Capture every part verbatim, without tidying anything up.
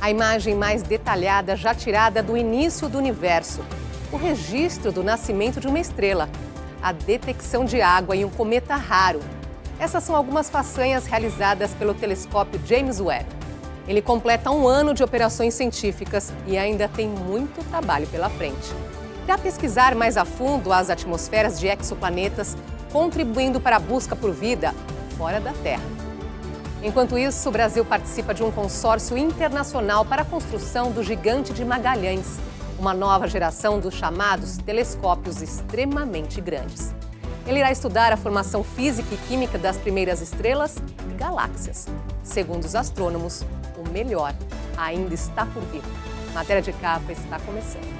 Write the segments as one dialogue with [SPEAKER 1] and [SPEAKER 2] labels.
[SPEAKER 1] A imagem mais detalhada já tirada do início do universo. O registro do nascimento de uma estrela. A detecção de água em um cometa raro. Essas são algumas façanhas realizadas pelo telescópio James Webb. Ele completa um ano de operações científicas e ainda tem muito trabalho pela frente. Para pesquisar mais a fundo as atmosferas de exoplanetas, contribuindo para a busca por vida fora da Terra. Enquanto isso, o Brasil participa de um consórcio internacional para a construção do Gigante de Magalhães, uma nova geração dos chamados telescópios extremamente grandes. Ele irá estudar a formação física e química das primeiras estrelas e galáxias. Segundo os astrônomos, o melhor ainda está por vir. Matéria de capa está começando.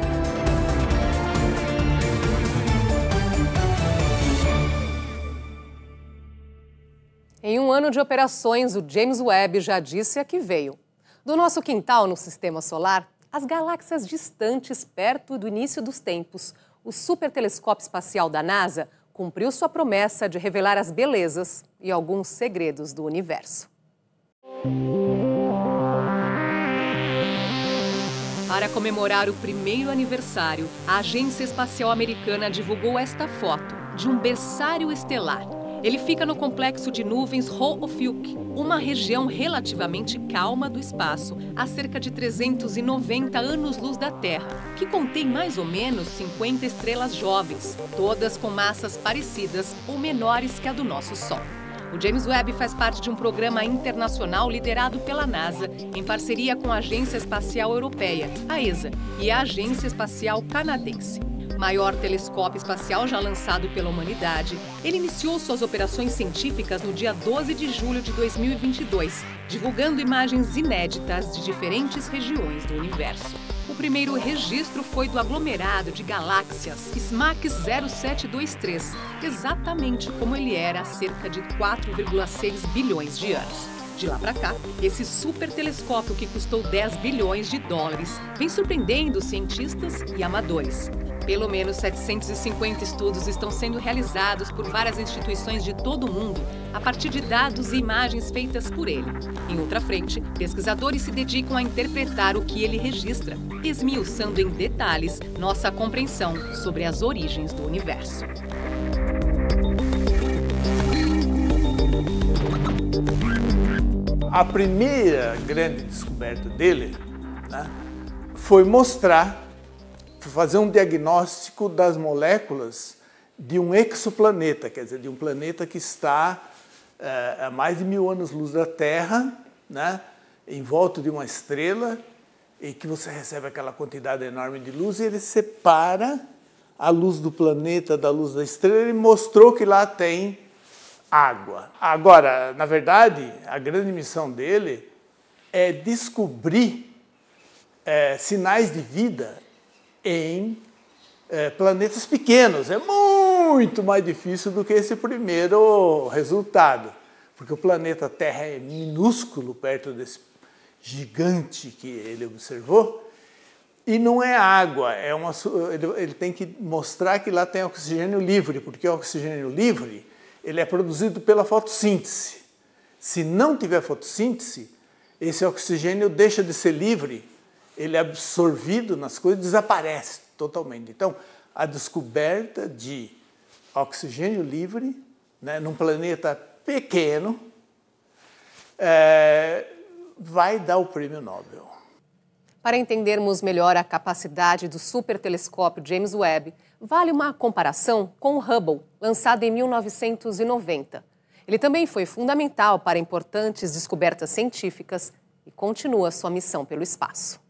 [SPEAKER 1] Em um ano de operações, o James Webb já disse a que veio. Do nosso quintal no Sistema Solar, as galáxias distantes perto do início dos tempos, o supertelescópio espacial da NASA cumpriu sua promessa de revelar as belezas e alguns segredos do universo. Para comemorar o primeiro aniversário, a Agência Espacial Americana divulgou esta foto de um berçário estelar. Ele fica no complexo de nuvens Ho-Ophiuchi, uma região relativamente calma do espaço, a cerca de trezentos e noventa anos-luz da Terra, que contém mais ou menos cinquenta estrelas jovens, todas com massas parecidas ou menores que a do nosso Sol. O James Webb faz parte de um programa internacional liderado pela NASA, em parceria com a Agência Espacial Europeia, a E S A, e a Agência Espacial Canadense. Maior telescópio espacial já lançado pela humanidade, ele iniciou suas operações científicas no dia doze de julho de dois mil e vinte e dois, divulgando imagens inéditas de diferentes regiões do universo. O primeiro registro foi do aglomerado de galáxias SMACS zero sete dois três, exatamente como ele era há cerca de quatro vírgula seis bilhões de anos. De lá para cá, esse supertelescópio que custou dez bilhões de dólares vem surpreendendo cientistas e amadores. Pelo menos setecentos e cinquenta estudos estão sendo realizados por várias instituições de todo o mundo a partir de dados e imagens feitas por ele. Em outra frente, pesquisadores se dedicam a interpretar o que ele registra, esmiuçando em detalhes nossa compreensão sobre as origens do universo.
[SPEAKER 2] A primeira grande descoberta dele, né, foi mostrar fazer um diagnóstico das moléculas de um exoplaneta, quer dizer, de um planeta que está é, a mais de mil anos-luz da Terra, né, em volta de uma estrela, e que você recebe aquela quantidade enorme de luz, e ele separa a luz do planeta da luz da estrela e mostrou que lá tem água. Agora, na verdade, a grande missão dele é descobrir é, sinais de vida em é, planetas pequenos. É muito mais difícil do que esse primeiro resultado, porque o planeta Terra é minúsculo perto desse gigante que ele observou, e não é água, é uma, ele, ele tem que mostrar que lá tem oxigênio livre, porque o oxigênio livre ele é produzido pela fotossíntese. Se não tiver fotossíntese, esse oxigênio deixa de ser livre, ele é absorvido nas coisas e desaparece totalmente. Então, a descoberta de oxigênio livre, né, num planeta pequeno, é, vai dar o prêmio Nobel.
[SPEAKER 1] Para entendermos melhor a capacidade do supertelescópio James Webb, vale uma comparação com o Hubble, lançado em mil novecentos e noventa. Ele também foi fundamental para importantes descobertas científicas e continua sua missão pelo espaço.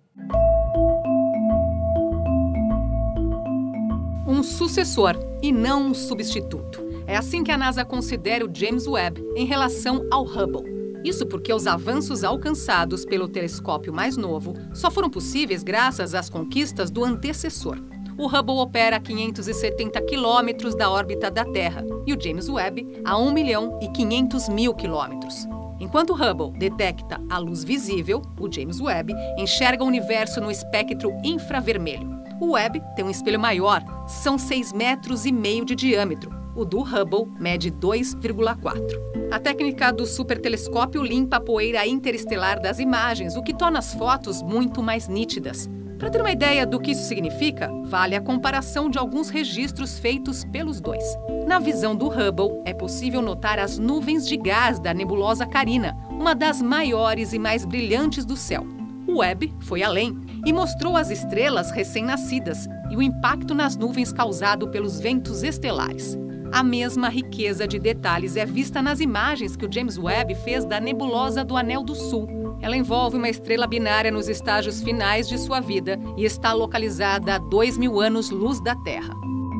[SPEAKER 1] Um sucessor e não um substituto. É assim que a NASA considera o James Webb em relação ao Hubble. Isso porque os avanços alcançados pelo telescópio mais novo só foram possíveis graças às conquistas do antecessor. O Hubble opera a quinhentos e setenta quilômetros da órbita da Terra e o James Webb a um milhão e quinhentos mil quilômetros. Enquanto o Hubble detecta a luz visível, o James Webb enxerga o universo no espectro infravermelho. O Webb tem um espelho maior, são seis metros e meio de diâmetro, O do Hubble mede dois vírgula quatro. A técnica do supertelescópio limpa a poeira interestelar das imagens, o que torna as fotos muito mais nítidas. Para ter uma ideia do que isso significa, vale a comparação de alguns registros feitos pelos dois. Na visão do Hubble, é possível notar as nuvens de gás da nebulosa Carina, uma das maiores e mais brilhantes do céu. O Webb foi além e mostrou as estrelas recém-nascidas e o impacto nas nuvens causado pelos ventos estelares. A mesma riqueza de detalhes é vista nas imagens que o James Webb fez da nebulosa do Anel do Sul. Ela envolve uma estrela binária nos estágios finais de sua vida e está localizada a dois mil anos-luz da Terra.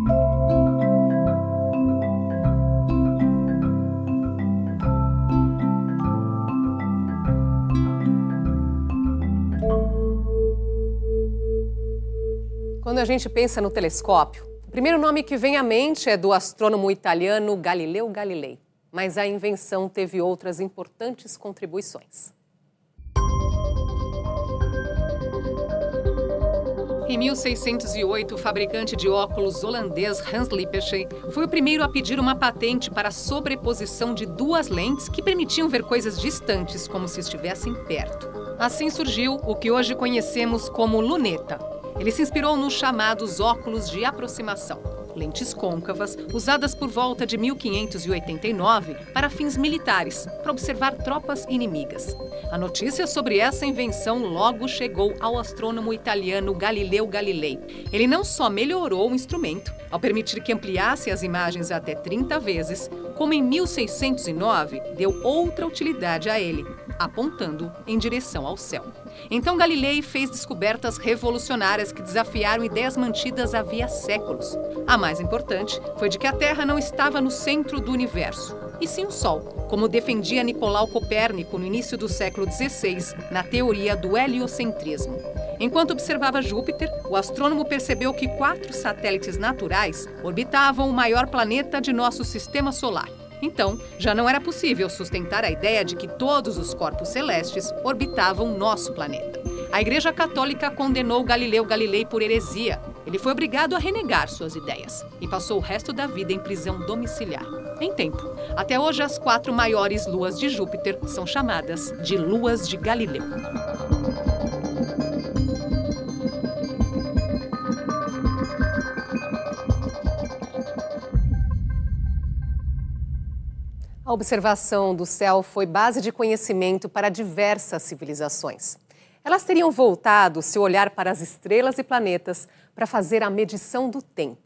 [SPEAKER 3] Quando a gente pensa no telescópio, o primeiro nome que vem à mente é do astrônomo italiano Galileu Galilei, mas a invenção teve outras importantes contribuições.
[SPEAKER 1] Em mil seiscentos e oito, o fabricante de óculos holandês Hans Lippershey foi o primeiro a pedir uma patente para a sobreposição de duas lentes que permitiam ver coisas distantes como se estivessem perto. Assim surgiu o que hoje conhecemos como luneta. Ele se inspirou nos chamados óculos de aproximação, lentes côncavas usadas por volta de mil quinhentos e oitenta e nove para fins militares, para observar tropas inimigas. A notícia sobre essa invenção logo chegou ao astrônomo italiano Galileu Galilei. Ele não só melhorou o instrumento, ao permitir que ampliasse as imagens até trinta vezes, como em mil seiscentos e nove deu outra utilidade a ele, apontando em direção ao céu. Então Galilei fez descobertas revolucionárias que desafiaram ideias mantidas havia séculos. A mais importante foi de que a Terra não estava no centro do universo, e sim o Sol, como defendia Nicolau Copérnico no início do século dezesseis, na teoria do heliocentrismo. Enquanto observava Júpiter, o astrônomo percebeu que quatro satélites naturais orbitavam o maior planeta de nosso sistema solar. Então, já não era possível sustentar a ideia de que todos os corpos celestes orbitavam nosso planeta. A Igreja Católica condenou Galileu Galilei por heresia. Ele foi obrigado a renegar suas ideias e passou o resto da vida em prisão domiciliar. Em tempo, até hoje as quatro maiores luas de Júpiter são chamadas de luas de Galileu.
[SPEAKER 3] A observação do céu foi base de conhecimento para diversas civilizações. Elas teriam voltado seu olhar para as estrelas e planetas para fazer a medição do tempo.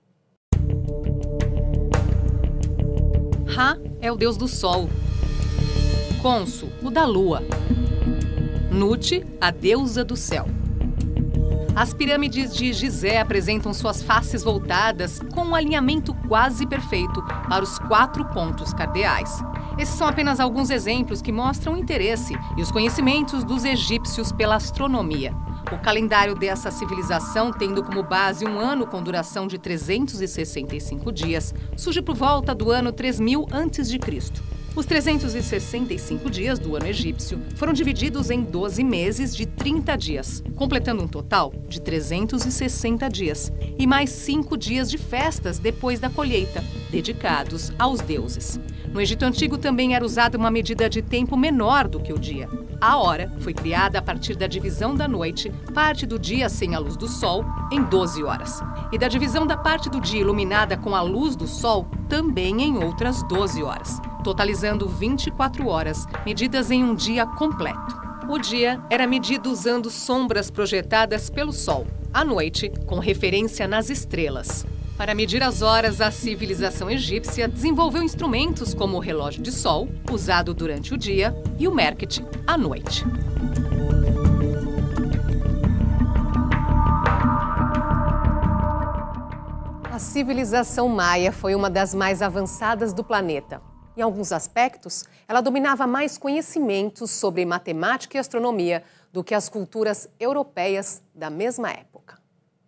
[SPEAKER 1] Ra é o deus do Sol. Consu, o da Lua. Nut, a deusa do céu. As pirâmides de Gizé apresentam suas faces voltadas com um alinhamento quase perfeito para os quatro pontos cardeais. Esses são apenas alguns exemplos que mostram o interesse e os conhecimentos dos egípcios pela astronomia. O calendário dessa civilização, tendo como base um ano com duração de trezentos e sessenta e cinco dias, surge por volta do ano três mil antes de Cristo. Os trezentos e sessenta e cinco dias do ano egípcio foram divididos em doze meses de trinta dias, completando um total de trezentos e sessenta dias, e mais cinco dias de festas depois da colheita, dedicados aos deuses. No Egito Antigo também era usada uma medida de tempo menor do que o dia. A hora foi criada a partir da divisão da noite, parte do dia sem a luz do sol, em doze horas, e da divisão da parte do dia iluminada com a luz do sol, também em outras doze horas, totalizando vinte e quatro horas, medidas em um dia completo. O dia era medido usando sombras projetadas pelo sol, a noite com referência nas estrelas. Para medir as horas, a civilização egípcia desenvolveu instrumentos como o relógio de sol, usado durante o dia, e o Merkit, à noite.
[SPEAKER 3] A civilização maia foi uma das mais avançadas do planeta. Em alguns aspectos, ela dominava mais conhecimentos sobre matemática e astronomia do que as culturas europeias da mesma época.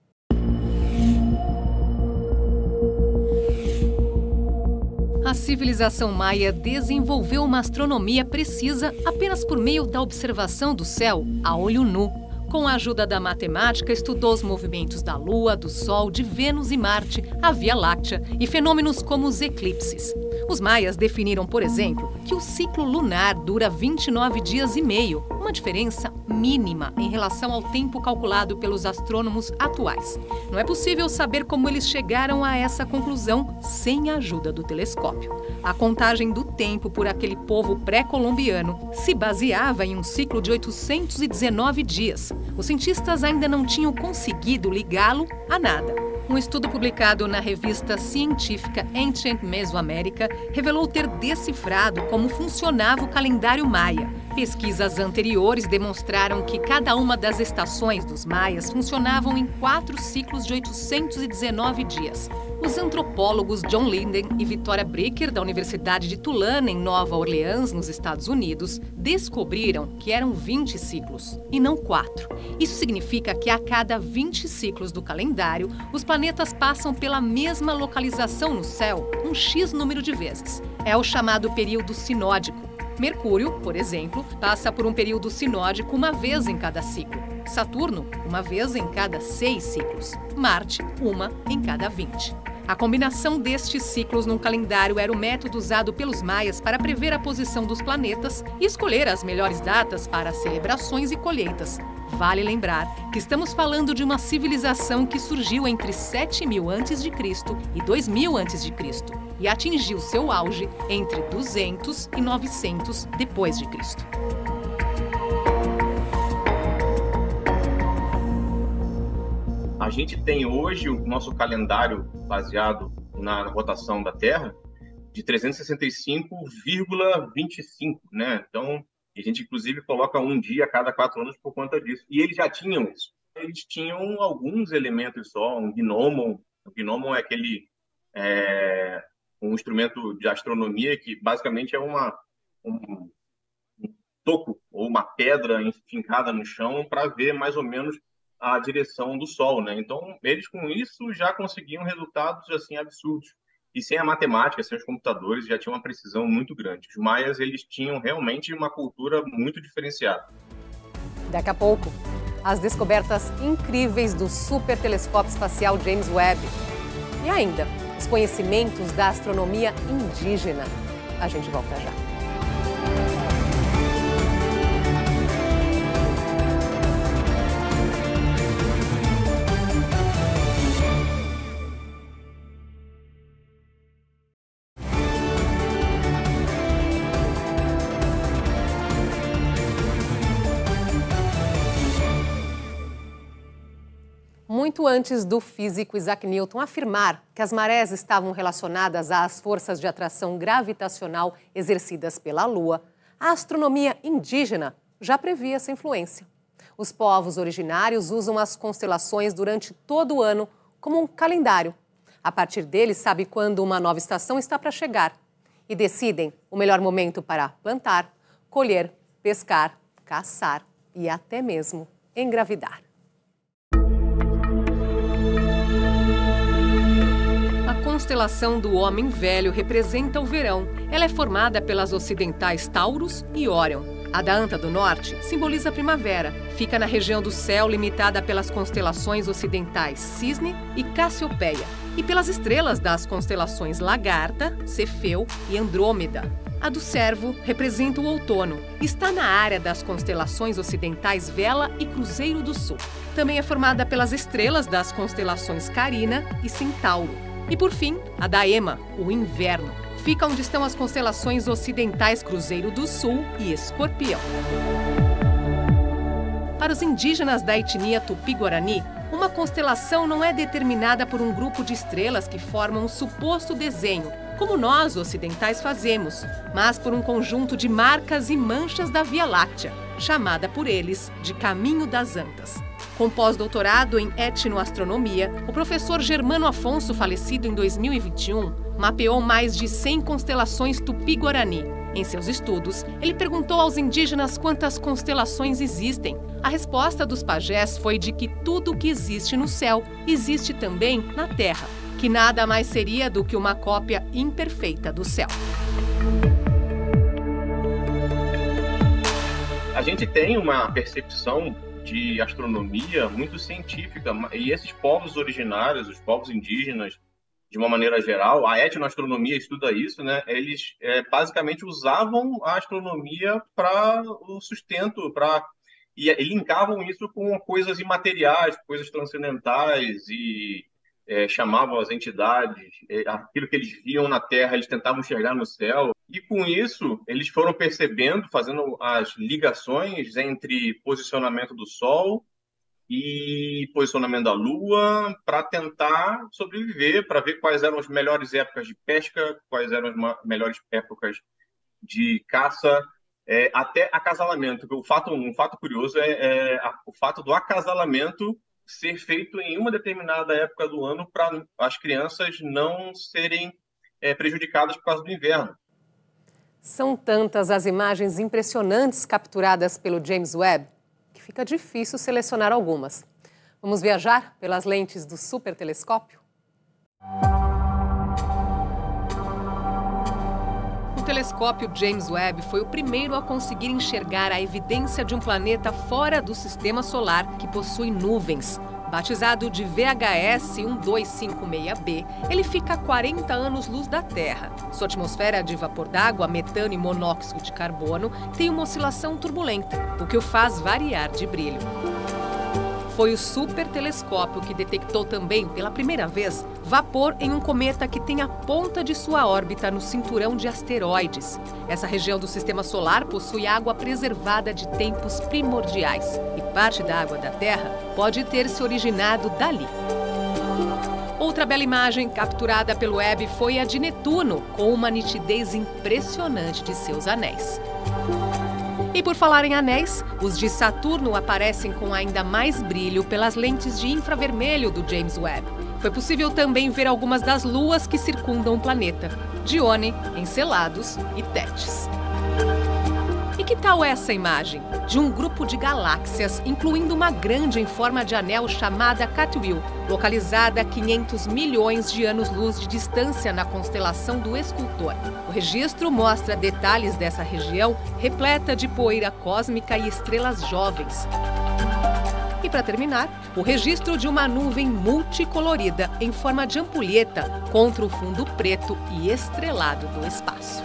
[SPEAKER 1] A civilização maia desenvolveu uma astronomia precisa apenas por meio da observação do céu a olho nu. Com a ajuda da matemática, estudou os movimentos da Lua, do Sol, de Vênus e Marte, a Via Láctea e fenômenos como os eclipses. Os maias definiram, por exemplo, que o ciclo lunar dura vinte e nove dias e meio, uma diferença mínima em relação ao tempo calculado pelos astrônomos atuais. Não é possível saber como eles chegaram a essa conclusão sem a ajuda do telescópio. A contagem do tempo por aquele povo pré-colombiano se baseava em um ciclo de oitocentos e dezenove dias. Os cientistas ainda não tinham conseguido ligá-lo a nada. Um estudo publicado na revista científica Ancient Mesoamérica revelou ter decifrado como funcionava o calendário maia. Pesquisas anteriores demonstraram que cada uma das estações dos maias funcionavam em quatro ciclos de oitocentos e dezenove dias. Os antropólogos John Linden e Victoria Bricker, da Universidade de Tulane, em Nova Orleans, nos Estados Unidos, descobriram que eram vinte ciclos, e não quatro. Isso significa que a cada vinte ciclos do calendário, os planetas passam pela mesma localização no céu um X número de vezes. É o chamado período sinódico. Mercúrio, por exemplo, passa por um período sinódico uma vez em cada ciclo. Saturno, uma vez em cada seis ciclos. Marte, uma em cada vinte. A combinação destes ciclos num calendário era o método usado pelos maias para prever a posição dos planetas e escolher as melhores datas para celebrações e colheitas. Vale lembrar que estamos falando de uma civilização que surgiu entre sete mil antes de Cristo e dois mil antes de Cristo e atingiu seu auge entre duzentos e novecentos depois de Cristo.
[SPEAKER 4] A gente tem hoje o nosso calendário baseado na rotação da Terra de trezentos e sessenta e cinco vírgula vinte e cinco, né? Então, a gente inclusive coloca um dia a cada quatro anos por conta disso. E eles já tinham isso. Eles tinham alguns elementos só, um gnomon. O gnomon é aquele é, um instrumento de astronomia que basicamente é uma, um, um toco ou uma pedra enfincada no chão para ver mais ou menos a direção do Sol, né? Então, eles com isso já conseguiam resultados assim absurdos. E sem a matemática, sem os computadores, já tinha uma precisão muito grande. Os maias, eles tinham realmente uma cultura muito diferenciada.
[SPEAKER 3] Daqui a pouco, as descobertas incríveis do super telescópio espacial James Webb. E ainda, os conhecimentos da astronomia indígena. A gente volta já. Muito antes do físico Isaac Newton afirmar que as marés estavam relacionadas às forças de atração gravitacional exercidas pela Lua, a astronomia indígena já previa essa influência. Os povos originários usam as constelações durante todo o ano como um calendário. A partir deles, sabe quando uma nova estação está para chegar e decidem o melhor momento para plantar, colher, pescar, caçar e até mesmo engravidar.
[SPEAKER 1] A constelação do Homem Velho representa o verão. Ela é formada pelas ocidentais Taurus e Órion. A da Anta do Norte simboliza a primavera. Fica na região do céu limitada pelas constelações ocidentais Cisne e Cassiopeia e pelas estrelas das constelações Lagarta, Cefeu e Andrômeda. A do Servo representa o outono. Está na área das constelações ocidentais Vela e Cruzeiro do Sul. Também é formada pelas estrelas das constelações Carina e Centauro. E por fim, a da Ema, o inverno. Fica onde estão as constelações ocidentais Cruzeiro do Sul e Escorpião. Para os indígenas da etnia Tupi-Guarani, uma constelação não é determinada por um grupo de estrelas que formam um suposto desenho, como nós ocidentais fazemos, mas por um conjunto de marcas e manchas da Via Láctea, chamada por eles de Caminho das Antas. Com pós-doutorado em etnoastronomia, o professor Germano Afonso, falecido em dois mil e vinte e um, mapeou mais de cem constelações Tupi-Guarani. Em seus estudos, ele perguntou aos indígenas quantas constelações existem. A resposta dos pajés foi de que tudo o que existe no céu existe também na Terra, que nada mais seria do que uma cópia imperfeita do céu.
[SPEAKER 4] A gente tem uma percepção de astronomia muito científica, e esses povos originários, os povos indígenas, de uma maneira geral, a etnoastronomia estuda isso, né? Eles é, basicamente usavam a astronomia para o sustento, para e, e linkavam isso com coisas imateriais, coisas transcendentais, e é, chamavam as entidades, é, aquilo que eles viam na Terra, eles tentavam enxergar no céu. E com isso, eles foram percebendo, fazendo as ligações entre posicionamento do Sol e posicionamento da Lua, para tentar sobreviver, para ver quais eram as melhores épocas de pesca, quais eram as melhores épocas de caça, é, até acasalamento. O fato, um fato curioso é, é a, o fato do acasalamento ser feito em uma determinada época do ano para as crianças não serem é, prejudicadas por causa do inverno.
[SPEAKER 3] São tantas as imagens impressionantes capturadas pelo James Webb que fica difícil selecionar algumas. Vamos viajar pelas lentes do supertelescópio?
[SPEAKER 1] O telescópio James Webb foi o primeiro a conseguir enxergar a evidência de um planeta fora do sistema solar que possui nuvens. Batizado de V H S um dois cinco seis b, ele fica a quarenta anos-luz da Terra. Sua atmosfera de vapor d'água, metano e monóxido de carbono tem uma oscilação turbulenta, o que o faz variar de brilho. Foi o supertelescópio que detectou também, pela primeira vez, vapor em um cometa que tem a ponta de sua órbita no cinturão de asteroides. Essa região do sistema solar possui água preservada de tempos primordiais e parte da água da Terra pode ter se originado dali. Outra bela imagem capturada pelo Webb foi a de Netuno, com uma nitidez impressionante de seus anéis. E por falar em anéis, os de Saturno aparecem com ainda mais brilho pelas lentes de infravermelho do James Webb. Foi possível também ver algumas das luas que circundam o planeta: Dione, Encelados e Tétis. E que tal essa imagem? De um grupo de galáxias, incluindo uma grande em forma de anel chamada Catwill, localizada a quinhentos milhões de anos-luz de distância na constelação do Escultor. O registro mostra detalhes dessa região repleta de poeira cósmica e estrelas jovens. E para terminar, o registro de uma nuvem multicolorida em forma de ampulheta contra o fundo preto e estrelado do espaço.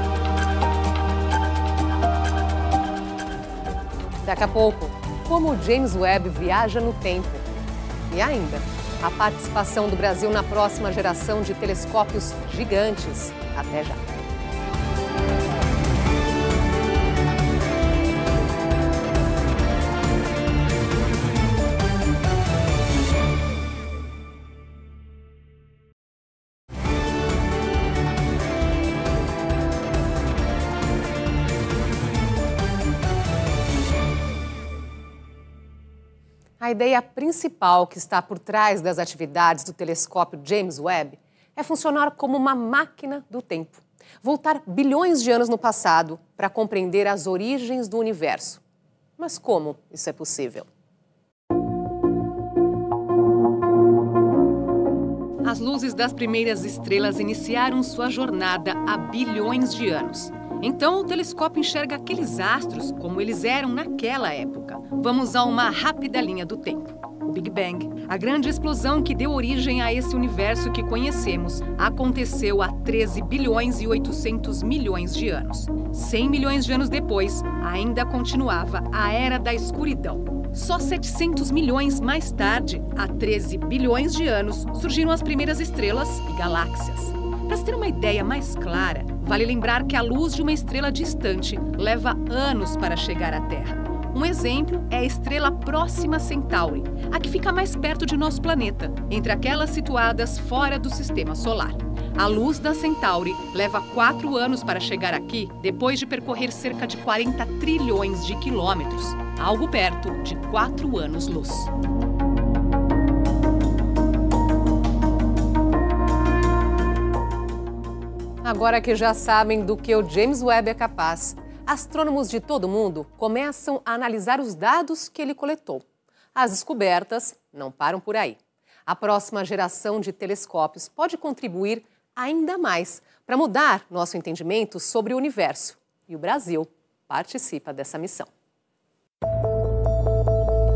[SPEAKER 3] Daqui a pouco, como o James Webb viaja no tempo. E ainda, a participação do Brasil na próxima geração de telescópios gigantes. Até já! A ideia principal que está por trás das atividades do telescópio James Webb é funcionar como uma máquina do tempo. Voltar bilhões de anos no passado para compreender as origens do universo. Mas como isso é possível?
[SPEAKER 1] As luzes das primeiras estrelas iniciaram sua jornada há bilhões de anos. Então, o telescópio enxerga aqueles astros como eles eram naquela época. Vamos a uma rápida linha do tempo. O Big Bang, a grande explosão que deu origem a esse universo que conhecemos, aconteceu há treze bilhões e oitocentos milhões de anos. cem milhões de anos depois, ainda continuava a Era da Escuridão. Só setecentos milhões mais tarde, há treze bilhões de anos, surgiram as primeiras estrelas e galáxias. Para se ter uma ideia mais clara, vale lembrar que a luz de uma estrela distante leva anos para chegar à Terra. Um exemplo é a estrela Próxima Centauri, a que fica mais perto de nosso planeta, entre aquelas situadas fora do Sistema Solar. A luz da Centauri leva quatro anos para chegar aqui, depois de percorrer cerca de quarenta trilhões de quilômetros, algo perto de quatro anos-luz.
[SPEAKER 3] Agora que já sabem do que o James Webb é capaz, astrônomos de todo o mundo começam a analisar os dados que ele coletou. As descobertas não param por aí. A próxima geração de telescópios pode contribuir ainda mais para mudar nosso entendimento sobre o universo. E o Brasil participa dessa missão.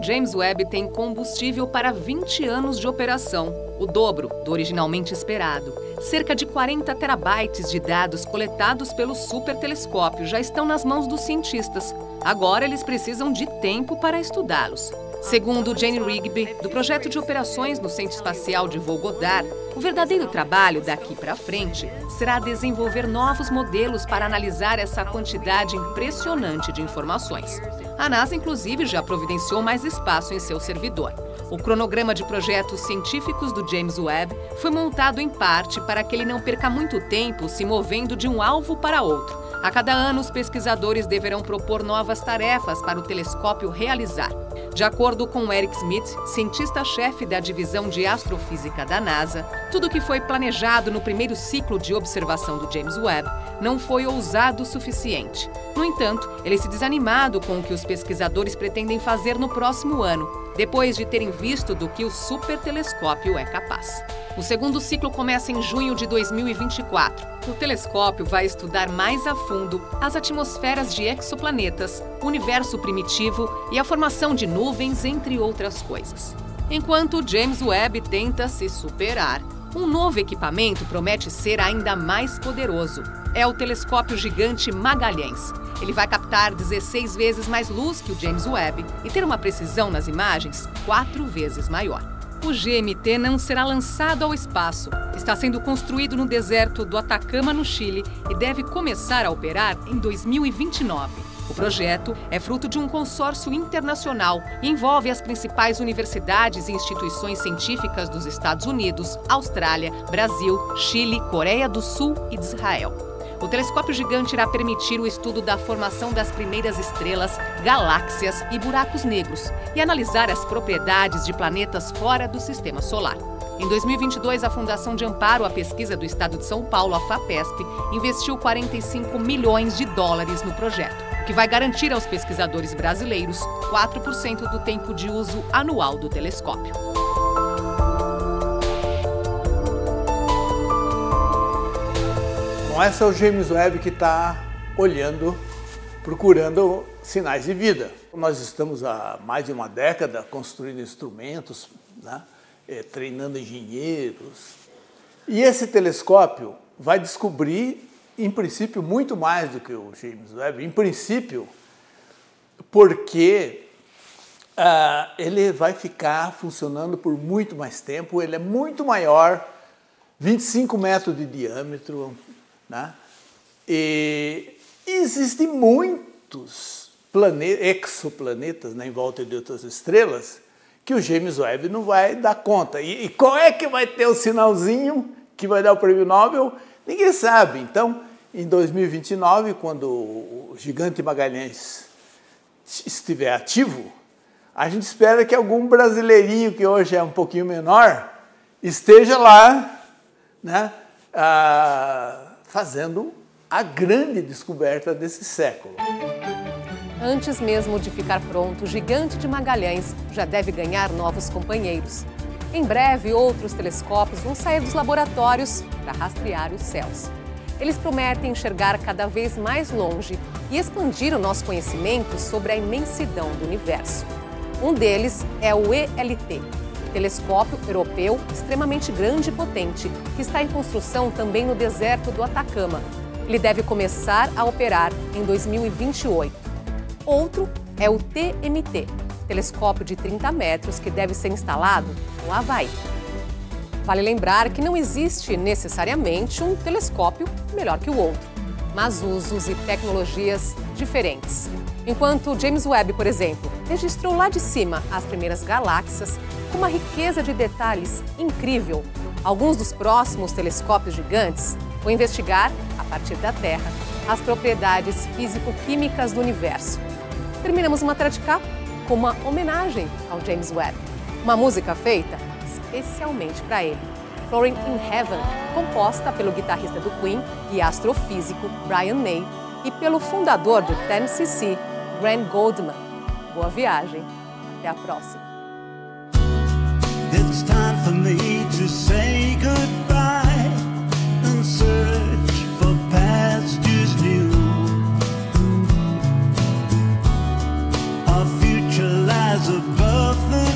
[SPEAKER 1] James Webb tem combustível para vinte anos de operação, o dobro do originalmente esperado. Cerca de quarenta terabytes de dados coletados pelo supertelescópio já estão nas mãos dos cientistas. Agora eles precisam de tempo para estudá-los. Segundo Jane Rigby, do projeto de operações no Centro Espacial de Voo Goddard, o verdadeiro trabalho daqui para frente será desenvolver novos modelos para analisar essa quantidade impressionante de informações. A NASA, inclusive, já providenciou mais espaço em seu servidor. O cronograma de projetos científicos do James Webb foi montado em parte para que ele não perca muito tempo se movendo de um alvo para outro. A cada ano, os pesquisadores deverão propor novas tarefas para o telescópio realizar. De acordo com Eric Smith, cientista-chefe da divisão de astrofísica da NASA, tudo que foi planejado no primeiro ciclo de observação do James Webb não foi ousado o suficiente. No entanto, ele se desanimado com o que os pesquisadores pretendem fazer no próximo ano, depois de terem visto do que o supertelescópio é capaz. O segundo ciclo começa em junho de dois mil e vinte e quatro. O telescópio vai estudar mais a fundo as atmosferas de exoplanetas, o universo primitivo e a formação de nuvens, entre outras coisas. Enquanto o James Webb tenta se superar, um novo equipamento promete ser ainda mais poderoso. É o telescópio gigante Magalhães. Ele vai captar dezesseis vezes mais luz que o James Webb e ter uma precisão nas imagens quatro vezes maior. O G M T não será lançado ao espaço. Está sendo construído no deserto do Atacama, no Chile, e deve começar a operar em dois mil e vinte e nove. O projeto é fruto de um consórcio internacional e envolve as principais universidades e instituições científicas dos Estados Unidos, Austrália, Brasil, Chile, Coreia do Sul e de Israel. O telescópio gigante irá permitir o estudo da formação das primeiras estrelas, galáxias e buracos negros e analisar as propriedades de planetas fora do sistema solar. Em dois mil e vinte e dois, a Fundação de Amparo à Pesquisa do Estado de São Paulo, a FAPESP, investiu quarenta e cinco milhões de dólares no projeto, que vai garantir aos pesquisadores brasileiros quatro por cento do tempo de uso anual do telescópio.
[SPEAKER 2] Bom, esse é o James Webb que está olhando, procurando sinais de vida. Nós estamos há mais de uma década construindo instrumentos, né, treinando engenheiros. E esse telescópio vai descobrir, em princípio, muito mais do que o James Webb. Em princípio, porque uh, ele vai ficar funcionando por muito mais tempo. Ele é muito maior, vinte e cinco metros de diâmetro, né? E existem muitos planetas, exoplanetas, né, em volta de outras estrelas que o James Webb não vai dar conta. E, e qual é que vai ter o sinalzinho que vai dar o prêmio Nobel? Ninguém sabe. Então, em dois mil e vinte e nove, quando o gigante Magalhães estiver ativo, a gente espera que algum brasileirinho, que hoje é um pouquinho menor, esteja lá, né, ah, fazendo a grande descoberta desse século.
[SPEAKER 3] Antes mesmo de ficar pronto, o gigante de Magalhães já deve ganhar novos companheiros. Em breve, outros telescópios vão sair dos laboratórios para rastrear os céus. Eles prometem enxergar cada vez mais longe e expandir o nosso conhecimento sobre a imensidão do universo. Um deles é o E L T, telescópio europeu extremamente grande e potente, que está em construção também no deserto do Atacama. Ele deve começar a operar em dois mil e vinte e oito. Outro é o T M T, telescópio de trinta metros que deve ser instalado no Havaí. Vale lembrar que não existe necessariamente um telescópio melhor que o outro, mas usos e tecnologias diferentes. Enquanto o James Webb, por exemplo, registrou lá de cima as primeiras galáxias com uma riqueza de detalhes incrível, alguns dos próximos telescópios gigantes vão investigar, a partir da Terra, as propriedades físico-químicas do universo. Terminamos uma Matéria de Capa com uma homenagem ao James Webb, uma música feita especialmente para ele, Floating in Heaven, composta pelo guitarrista do Queen e astrofísico Brian May e pelo fundador do Ten C C, Grant Goldman. Boa viagem, até a próxima.
[SPEAKER 5] It's time for me to say goodbye and search for pastures new. Our future lies above the